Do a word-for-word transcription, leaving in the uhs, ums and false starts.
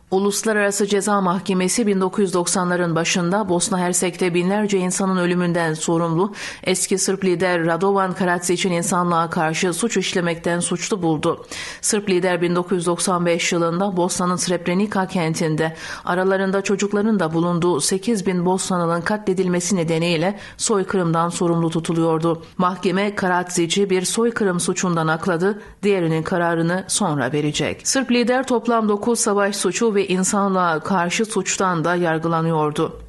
Uluslararası Ceza Mahkemesi bin dokuz yüz doksanların başında Bosna Hersek'te binlerce insanın ölümünden sorumlu eski Sırp lider Radovan Karadziç'in insanlığa karşı suç işlemekten suçlu buldu. Sırp lider bin dokuz yüz doksan beş yılında Bosna'nın Srebrenica kentinde aralarında çocukların da bulunduğu sekiz bin Bosnalı'nın katledilmesi nedeniyle soykırımdan sorumlu tutuluyordu. Mahkeme Karadziç'i bir soykırım suçundan akladı, diğerinin kararını sonra verecek. Sırp lider toplam dokuz savaş suçu ve insanlığa karşı suçtan da yargılanıyordu.